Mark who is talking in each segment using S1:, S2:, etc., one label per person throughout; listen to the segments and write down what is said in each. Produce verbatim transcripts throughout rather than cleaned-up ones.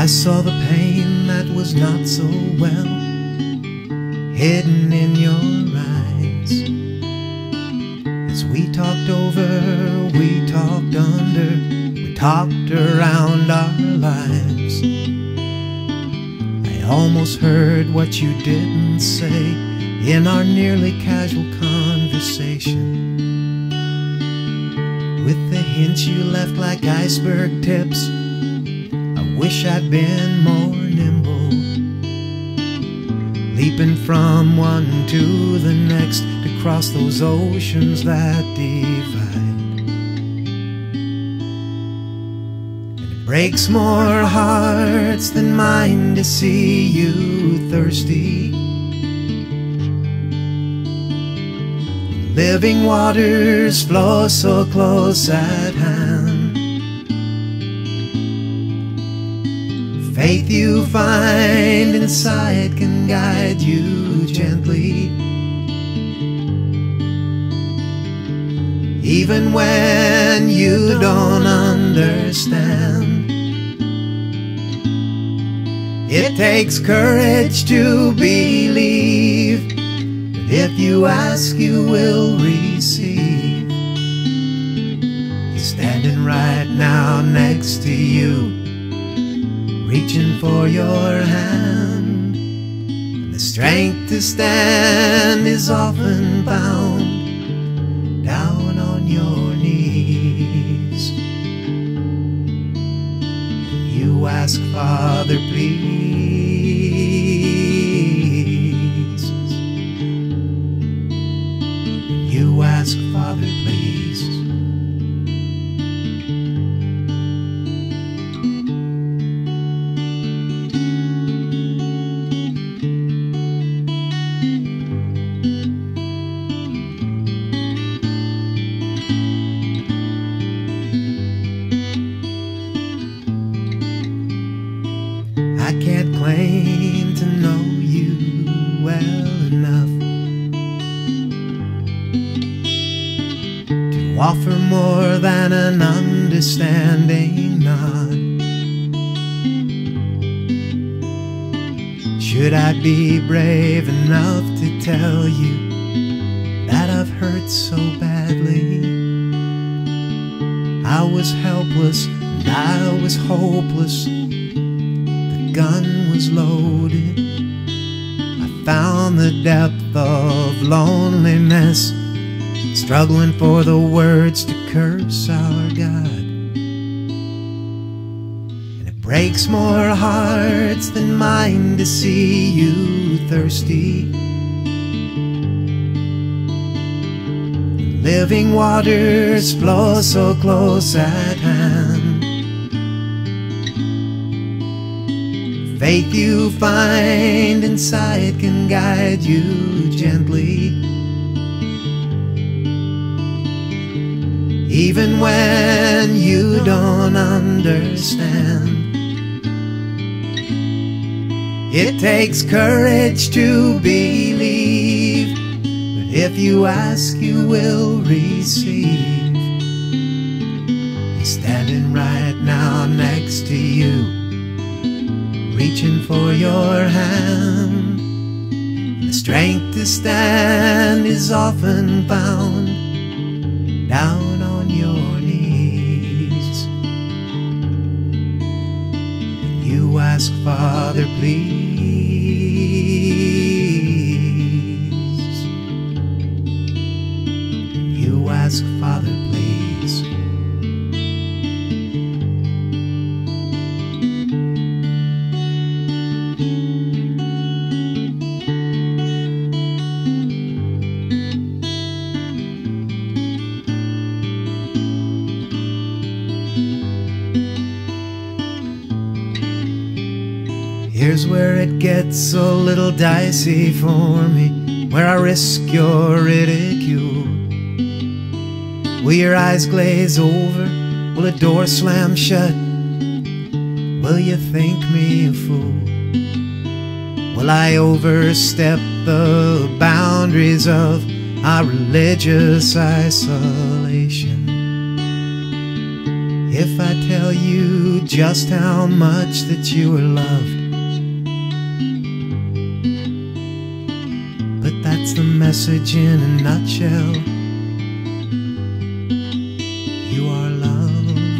S1: saw the pain that was not so well hidden in your eyes. As we talked over, we talked under, we talked around our lives. I almost heard what you didn't say in our nearly casual conversation. With the hints you left like iceberg tips, I wish I'd been more nimble, leaping from one to the next to cross those oceans that divide. And it breaks more hearts than mine to see you thirsty. Living waters flow so close at hand. Faith you find inside can guide you gently, even when you don't understand. It takes courage to believe, but if you ask you will receive. He's standing right now next to you, reaching for your hand. And the strength to stand is often found down on your knees. And you ask, Father, please. And you ask, Father, please. I can't claim to know you well enough to offer more than an understanding nod. Should I be brave enough to tell you that I've hurt so badly? I was helpless and I was hopeless. Gun was loaded. I found the depth of loneliness, struggling for the words to curse our God. And it breaks more hearts than mine to see you thirsty. Living waters flow so close at hand. Faith you find inside can guide you gently, even when you don't understand. It takes courage to believe, but if you ask you will receive. He's standing right now next to you, reaching for your hand. The strength to stand is often found down on your knees. And you ask, Father, please. And you ask, Father, please. Here's where it gets a little dicey for me, where I risk your ridicule. Will your eyes glaze over? Will a door slam shut? Will you think me a fool? Will I overstep the boundaries of our religious isolation? if I tell you just how much that you are loved. But that's the message in a nutshell. You are loved.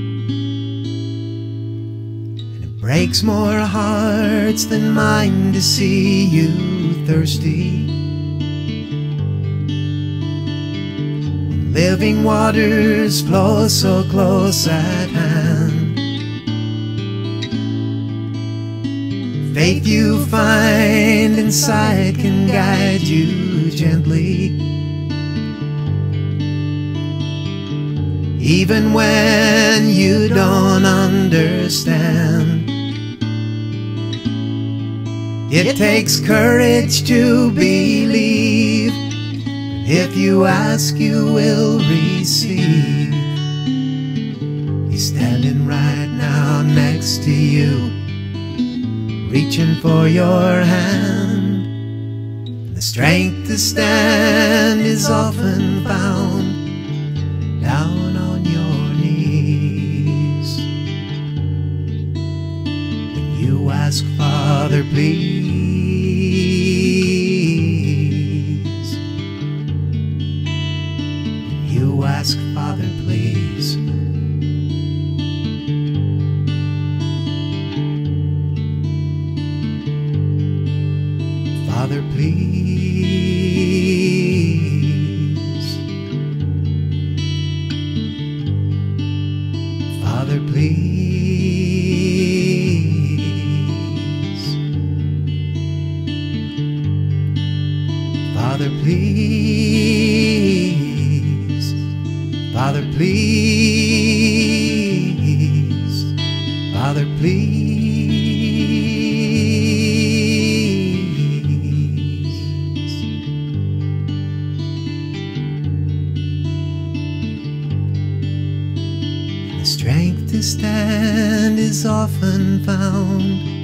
S1: And it breaks more hearts than mine to see you thirsty. When living waters flow so close at hand, faith you find inside can guide you gently. Even when you don't understand, it takes courage to believe. If you ask, you will receive. He's standing right now next to you, reaching for your hand. The strength to stand is often found down on your knees. When you ask, Father, please. When you ask, Father, please. Father, please. Father, please. Father, please. Father, please. Father, please. Strength to stand is often found